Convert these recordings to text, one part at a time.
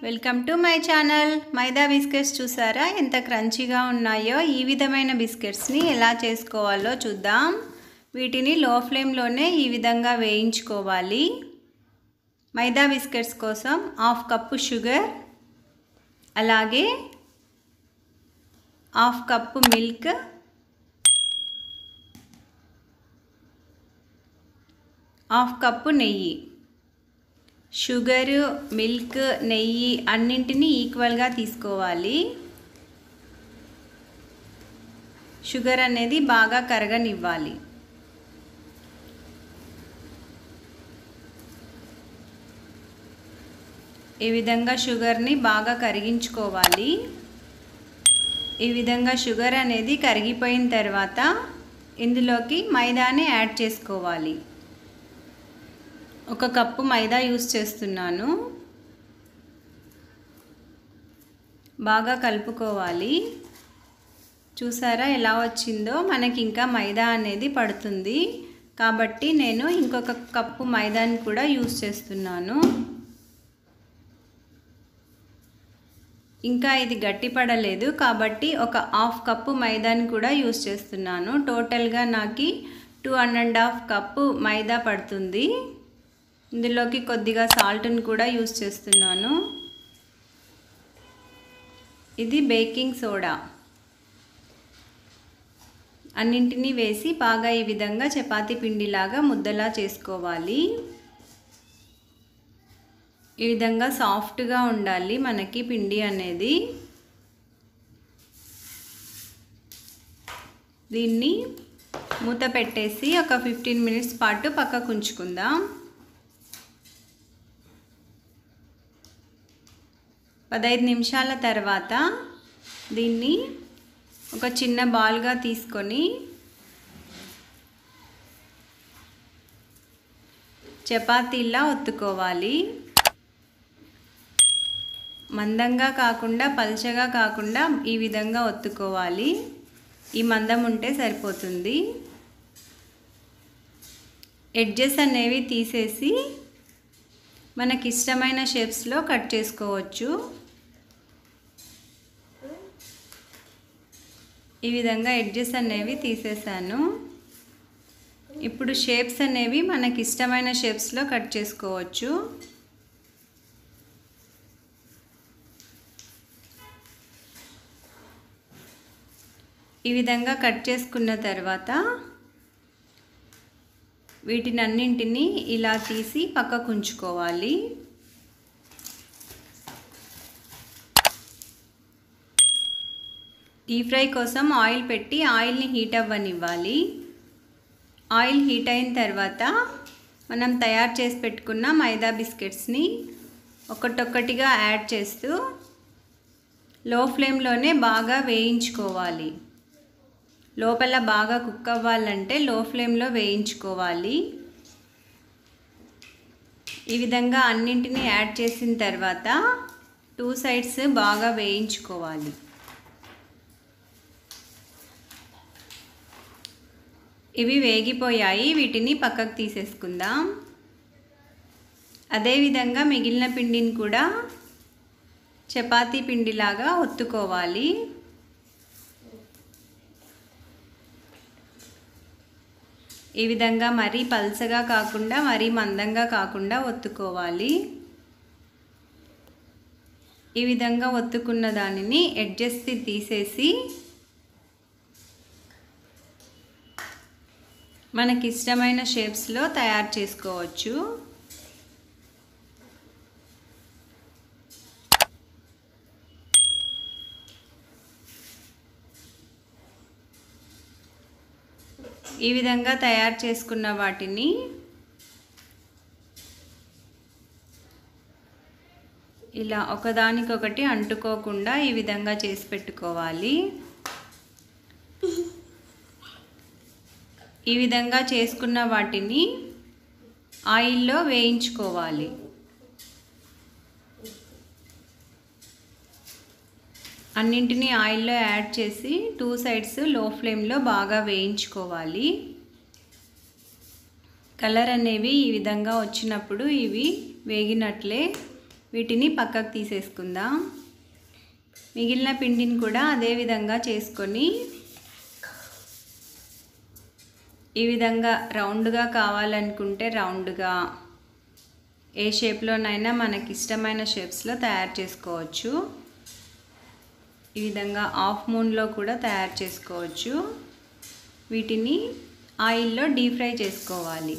Welcome to my channel. Maida biscuits చూసారా ఎంత క్రంచీగా ఉన్నాయో. ఈ విధమైన బిస్కెట్స్ని ఎలా చేసుకోవాలో చూద్దాం. వీటిని లో ఫ్లేమ్లోనే ఈ విధంగా వేయించుకోవాలి. మైదా బిస్కెట్స్ కోసం 1/2 కప్పు షుగర్, అలాగే 1/2 కప్పు మిల్క్, 1/2 కప్పు నెయ్యి. షుగరు, మిల్క్, నెయ్యి అన్నింటినీ ఈక్వల్గా తీసుకోవాలి. షుగర్ అనేది బాగా కరగనివ్వాలి. ఈ విధంగా షుగర్ని బాగా కరిగించుకోవాలి. ఈ విధంగా షుగర్ అనేది కరిగిపోయిన తర్వాత ఇందులోకి మైదాని యాడ్ చేసుకోవాలి. 1 కప్పు మైదా యూస్ చేస్తున్నాను. బాగా కలుపుకోవాలి. చూసారా ఎలా వచ్చిందో. మనకి ఇంకా మైదా అనేది పడుతుంది కాబట్టి నేను ఇంకొక కప్పు మైదాని కూడా యూస్ చేస్తున్నాను. ఇంకా ఇది గట్టిపడలేదు కాబట్టి 1/2 కప్పు మైదాని కూడా యూస్ చేస్తున్నాను. టోటల్గా నాకు 2.5 కప్పు మైదా పడుతుంది. ఇందులోకి కొద్దిగా సాల్ట్ని కూడా యూస్ చేస్తున్నాను. ఇది బేకింగ్ సోడా. అన్నింటినీ వేసి బాగా ఈ విధంగా చపాతీ పిండిలాగా ముద్దలా చేసుకోవాలి. ఈ విధంగా సాఫ్ట్గా ఉండాలి మనకి పిండి అనేది. దీన్ని మూత పెట్టేసి ఒక 15 మినిట్స్ పాటు పక్కకు ఉంచుకుందాం. 15 నిమిషాల తర్వాత దీన్ని ఒక చిన్న బాల్గా తీసుకొని చపాతీలా ఒత్తుకోవాలి. మందంగా కాకుండా పల్చగా కాకుండా ఈ విధంగా ఒత్తుకోవాలి. ఈ మందం ఉంటే సరిపోతుంది. ఎడ్జెస్ అనేవి తీసేసి మనకి ఇష్టమైన షేప్స్లో కట్ చేసుకోవచ్చు. ఈ విధంగా ఎడ్జెస్ అనేవి తీసేసాను. ఇప్పుడు షేప్స్ అనేవి మనకి ఇష్టమైన షేప్స్లో కట్ చేసుకోవచ్చు. ఈ విధంగా కట్ చేసుకున్న తర్వాత వీటినన్నింటినీ ఇలా తీసి పక్కకు ఉంచుకోవాలి. డీప్ ఫ్రై కోసం ఆయిల్ పెట్టి ఆయిల్ని హీట్ అవ్వనివ్వాలి. ఆయిల్ హీట్ అయిన తర్వాత మనం తయారు చేసి పెట్టుకున్న మైదా బిస్కెట్స్ని ఒక్కొక్కటిగా యాడ్ చేస్తూ లో ఫ్లేమ్లోనే బాగా వేయించుకోవాలి. లోపల బాగా కుక్ అవ్వాలంటే లో ఫ్లేమ్లో వేయించుకోవాలి. ఈ విధంగా అన్నింటినీ యాడ్ చేసిన తర్వాత 2 సైడ్స్ బాగా వేయించుకోవాలి. ఇవి వేగిపోయాయి. వీటిని పక్కకు తీసేసుకుందాం. అదేవిధంగా మిగిలిన పిండిని కూడా చపాతీ పిండిలాగా ఒత్తుకోవాలి. ఈ విధంగా మరీ పల్చగా కాకుండా మరీ మందంగా కాకుండా ఒత్తుకోవాలి. ఈ విధంగా ఒత్తుకున్న దానిని ఎడ్జెస్ తీసేసి మనకి ఇష్టమైన షేప్స్లో తయారు చేసుకోవచ్చు. ఈ విధంగా తయారు చేసుకున్న వాటిని ఇలా ఒకదానికొకటి అంటుకోకుండా ఈ విధంగా చేసి పెట్టుకోవాలి. ఈ విధంగా చేసుకున్న వాటిని ఆయిల్లో వేయించుకోవాలి. అన్నింటినీ ఆయిల్లో యాడ్ చేసి 2 సైడ్స్ లో ఫ్లేమ్లో బాగా వేయించుకోవాలి. కలర్ అనేవి ఈ విధంగా వచ్చినప్పుడు ఇవి వేగినట్లే. వీటిని పక్కకు తీసేసుకుందాం. మిగిలిన పిండిని కూడా అదే విధంగా చేసుకొని ఈ విధంగా రౌండ్గా కావాలనుకుంటే రౌండ్గా, ఏ షేప్లోనైనా మనకి ఇష్టమైన షేప్స్లో తయారు చేసుకోవచ్చు. ఈ విధంగా హాఫ్ మూన్లో కూడా తయారు చేసుకోవచ్చు. వీటిని ఆయిల్లో డీప్ ఫ్రై చేసుకోవాలి.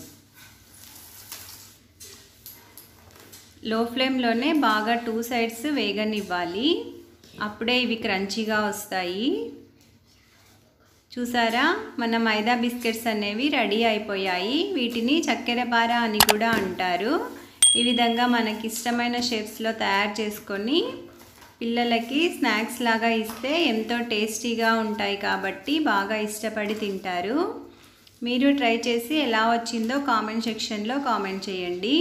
లో ఫ్లేమ్లోనే బాగా 2 సైడ్స్ వేగనివ్వాలి. అప్పుడే ఇవి క్రంచీగా వస్తాయి. చూసారా, మన మైదా బిస్కెట్స్ అనేవి రెడీ అయిపోయాయి. వీటిని చక్కెర పార అని కూడా అంటారు. ఈ విధంగా మనకి ఇష్టమైన షేప్స్లో తయారు చేసుకొని పిల్లలకి స్నాక్స్ లాగా ఇస్తే ఎంతో టేస్టీగా ఉంటాయి కాబట్టి బాగా ఇష్టపడి తింటారు. మీరు ట్రై చేసి ఎలా వచ్చిందో కామెంట్ సెక్షన్లో కామెంట్ చేయండి.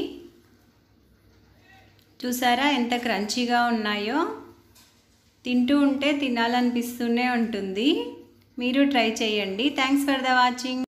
చూసారా ఎంత క్రంచీగా ఉన్నాయో, తింటూ ఉంటే తినాలనిపిస్తూనే ఉంటుంది. మీరు ట్రై చేయండి. Thanks for the watching.